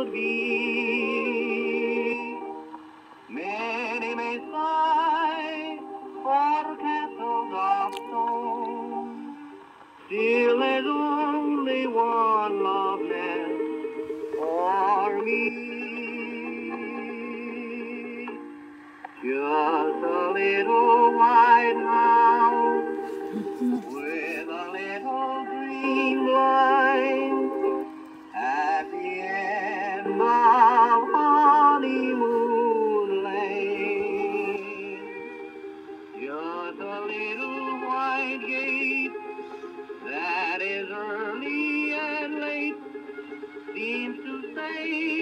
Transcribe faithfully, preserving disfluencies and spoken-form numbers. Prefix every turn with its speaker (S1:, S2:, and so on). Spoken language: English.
S1: would be. Many may sigh for castles of stone, still there's only one love nest for me. Just a little white house with a little green blind at the end of Honeymoon Lane. Just a little white gate that is early and late seems to say